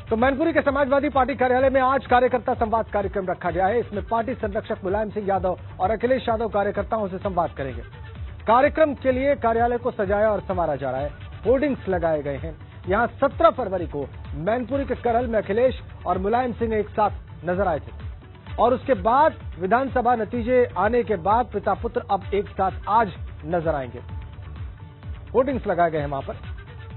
तो मैनपुरी के समाजवादी पार्टी कार्यालय में आज कार्यकर्ता संवाद कार्यक्रम रखा गया है। इसमें पार्टी संरक्षक मुलायम सिंह यादव और अखिलेश यादव कार्यकर्ताओं से संवाद करेंगे। कार्यक्रम के लिए कार्यालय को सजाया और संवारा जा रहा है। होर्डिंग्स लगाए गए हैं। यहां 17 फरवरी को मैनपुरी के करहल में अखिलेश और मुलायम सिंह एक साथ नजर आए थे और उसके बाद विधानसभा नतीजे आने के बाद पिता पुत्र अब एक साथ आज नजर आएंगे। होर्डिंग्स लगाए गए हैं वहां पर।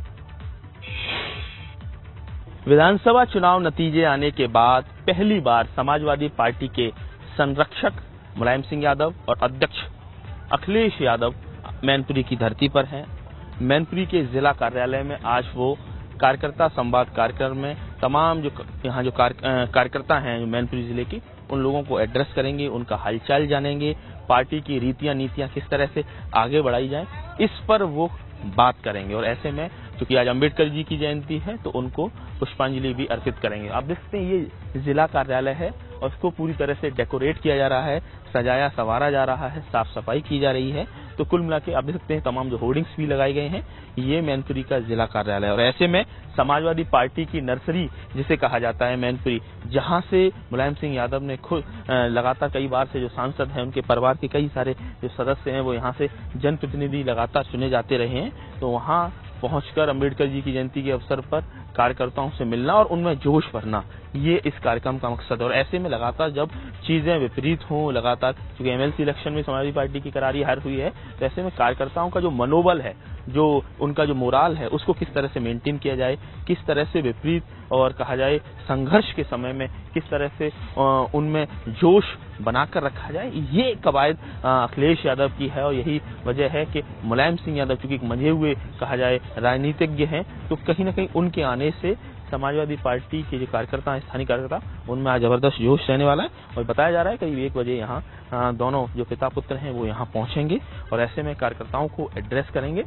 विधानसभा चुनाव नतीजे आने के बाद पहली बार समाजवादी पार्टी के संरक्षक मुलायम सिंह यादव और अध्यक्ष अखिलेश यादव मैनपुरी की धरती पर हैं। मैनपुरी के जिला कार्यालय में आज वो कार्यकर्ता संवाद कार्यक्रम में तमाम जो यहाँ जो कार्यकर्ता हैं जो मैनपुरी जिले की, उन लोगों को एड्रेस करेंगे, उनका हालचाल जानेंगे, पार्टी की रीतियां नीतियां किस तरह से आगे बढ़ाई जाए, इस पर वो बात करेंगे। और ऐसे में क्योंकि आज अंबेडकर जी की जयंती है तो उनको पुष्पांजलि भी अर्पित करेंगे। आप देखते हैं ये जिला कार्यालय है और इसको पूरी तरह से डेकोरेट किया जा रहा है, सजाया संवारा जा रहा है, साफ सफाई की जा रही है। तो कुल मिला के आप देख सकते हैं तमाम जो होर्डिंग्स भी लगाए गए हैं, ये मैनपुरी का जिला कार्यालय है। और ऐसे में समाजवादी पार्टी की नर्सरी जिसे कहा जाता है मैनपुरी, जहां से मुलायम सिंह यादव ने खुद लगातार कई बार से जो सांसद हैं, उनके परिवार के कई सारे जो सदस्य हैं, वो यहाँ से जनप्रतिनिधि लगातार चुने जाते रहे हैं। तो वहां पहुंचकर अंबेडकर जी की जयंती के अवसर पर कार्यकर्ताओं से मिलना और उनमें जोश भरना, ये इस कार्यक्रम का मकसद है। और ऐसे में लगातार जब चीजें विपरीत हों, लगातार क्योंकि एमएलसी इलेक्शन में समाजवादी पार्टी की करारी हार हुई है, तो ऐसे में कार्यकर्ताओं का जो मनोबल है, जो उनका जो मोराल है, उसको किस तरह से मेंटेन किया जाए, किस तरह से विपरीत और कहा जाए संघर्ष के समय में किस तरह से उनमें जोश बनाकर रखा जाए, ये कवायद अखिलेश यादव की है। और यही वजह है कि मुलायम सिंह यादव चूंकि मंझे हुए कहा जाए राजनीतिज्ञ हैं, तो कहीं ना कहीं उनके आने से समाजवादी पार्टी के जो कार्यकर्ता हैं, स्थानीय कार्यकर्ता, उनमें आज जबरदस्त जोश रहने वाला है। और बताया जा रहा है करीब 1 बजे यहाँ दोनों जो पिता पुत्र हैं वो यहाँ पहुंचेंगे और ऐसे में कार्यकर्ताओं को एड्रेस करेंगे।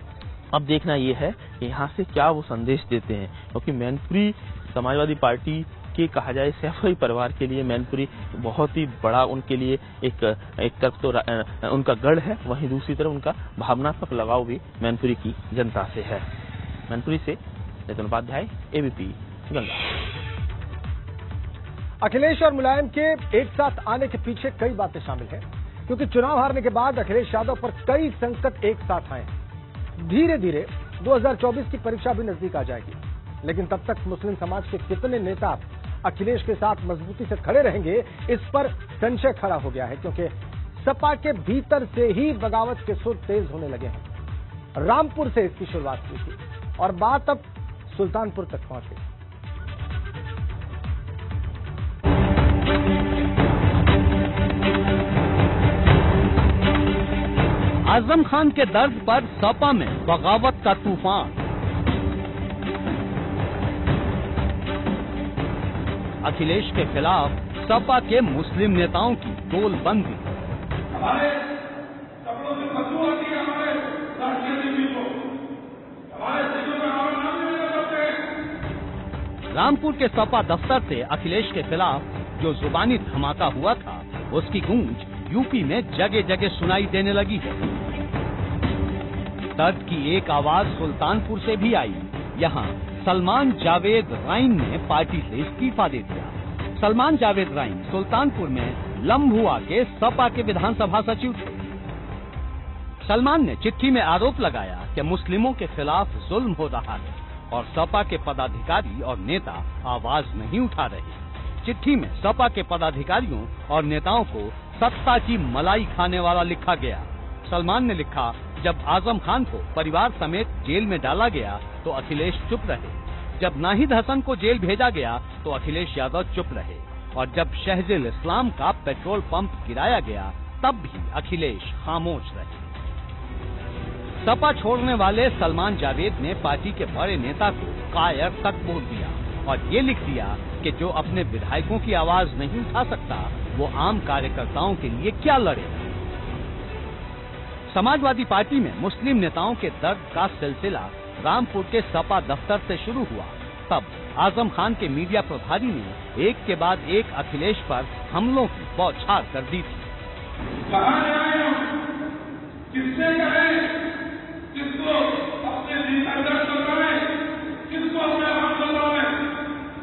अब देखना ये है कि यहाँ से क्या वो संदेश देते हैं, क्योंकि मैनपुरी समाजवादी पार्टी के कहा जाए सैफई परिवार के लिए मैनपुरी बहुत ही बड़ा उनके लिए एक तरफ तो उनका गढ़ है, वहीं दूसरी तरफ उनका भावनात्मक लगाव भी मैनपुरी की जनता से है। मैनपुरी से नितिन उपाध्याय, एबीपी गंगा। अखिलेश और मुलायम के एक साथ आने के पीछे कई बातें शामिल हैं, क्योंकि चुनाव हारने के बाद अखिलेश यादव पर कई संकट एक साथ आए। धीरे धीरे 2024 की परीक्षा भी नजदीक आ जाएगी, लेकिन तब तक मुस्लिम समाज के कितने नेता अखिलेश के साथ मजबूती से खड़े रहेंगे, इस पर संशय खड़ा हो गया है, क्योंकि सपा के भीतर से ही बगावत के सुर तेज होने लगे हैं। रामपुर से इसकी शुरुआत हुई थी और बात अब सुल्तानपुर तक पहुंच गई। आजम खान के दर्द पर सपा में बगावत का तूफान। अखिलेश के खिलाफ सपा के मुस्लिम नेताओं की गोलबंदी। हमारे कपड़ों में बदबू आती है, हमारे राष्ट्रीय टीवी को, हमारे सीटों में हमारा नाम नहीं ले सकते। रामपुर के सपा दफ्तर से अखिलेश के खिलाफ जो जुबानी धमाका हुआ था, उसकी गूंज यूपी में जगह जगह सुनाई देने लगी है। दर्द की एक आवाज सुल्तानपुर से भी आई। यहाँ सलमान जावेद राइन ने पार्टी से इस्तीफा दे दिया। सलमान जावेद राइन सुल्तानपुर में लम्भुआ के सपा के विधानसभा सचिव थे। सलमान ने चिट्ठी में आरोप लगाया कि मुस्लिमों के खिलाफ जुल्म हो रहा है और सपा के पदाधिकारी और नेता आवाज नहीं उठा रहे। चिट्ठी में सपा के पदाधिकारियों और नेताओं को सत्ता की मलाई खाने वाला लिखा गया। सलमान ने लिखा, जब आजम खान को परिवार समेत जेल में डाला गया तो अखिलेश चुप रहे। जब नाहिद हसन को जेल भेजा गया तो अखिलेश यादव चुप रहे। और जब शहजुल इस्लाम का पेट्रोल पंप गिराया गया तब भी अखिलेश खामोश रहे। सपा छोड़ने वाले सलमान जावेद ने पार्टी के बड़े नेता को कायर तक बोल दिया और ये लिख दिया कि जो अपने विधायकों की आवाज नहीं उठा सकता, वो आम कार्यकर्ताओं के लिए क्या लड़ेगा। समाजवादी पार्टी में मुस्लिम नेताओं के दर्द का सिलसिला रामपुर के सपा दफ्तर से शुरू हुआ। तब आजम खान के मीडिया प्रभारी ने एक के बाद एक अखिलेश पर हमलों की बौछार कर दी थी। कहाँ आए हम? किससे कहें? किसको अपने दिल का दर्द बताएं? किसको अपने हाथ बताएं?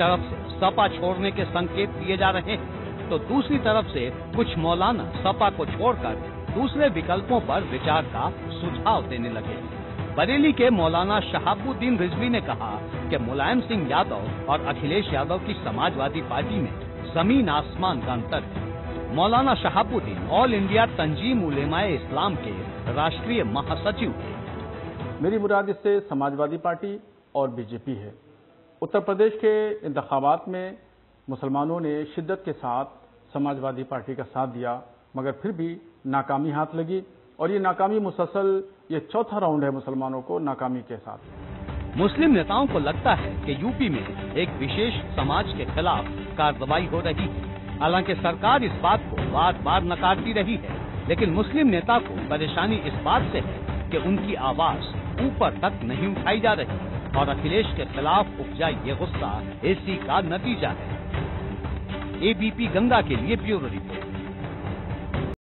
तरफ से सपा छोड़ने के संकेत दिए जा रहे हैं तो दूसरी तरफ से कुछ मौलाना सपा को छोड़कर दूसरे विकल्पों पर विचार का सुझाव देने लगे। बरेली के मौलाना शहाबुद्दीन रिजवी ने कहा कि मुलायम सिंह यादव और अखिलेश यादव की समाजवादी पार्टी में जमीन आसमान का अंतर है। मौलाना शहाबुद्दीन ऑल इंडिया तंजीम उलेमाए इस्लाम के राष्ट्रीय महासचिव हैं। मेरी मुराद इससे समाजवादी पार्टी और बीजेपी है। उत्तर प्रदेश के इंतखाबात में मुसलमानों ने शिद्दत के साथ समाजवादी पार्टी का साथ दिया, मगर फिर भी नाकामी हाथ लगी और ये नाकामी मुसलसल ये चौथा राउंड है मुसलमानों को नाकामी के साथ। मुस्लिम नेताओं को लगता है कि यूपी में एक विशेष समाज के खिलाफ कार्रवाई हो रही है। हालांकि सरकार इस बात को बार बार नकारती रही है, लेकिन मुस्लिम नेता को परेशानी इस बात से है कि उनकी आवाज ऊपर तक नहीं उठाई जा रही और अखिलेश के खिलाफ उपजा ये गुस्सा इसी का नतीजा है। एबीपी गंगा के लिए ब्यूरो रिपोर्ट।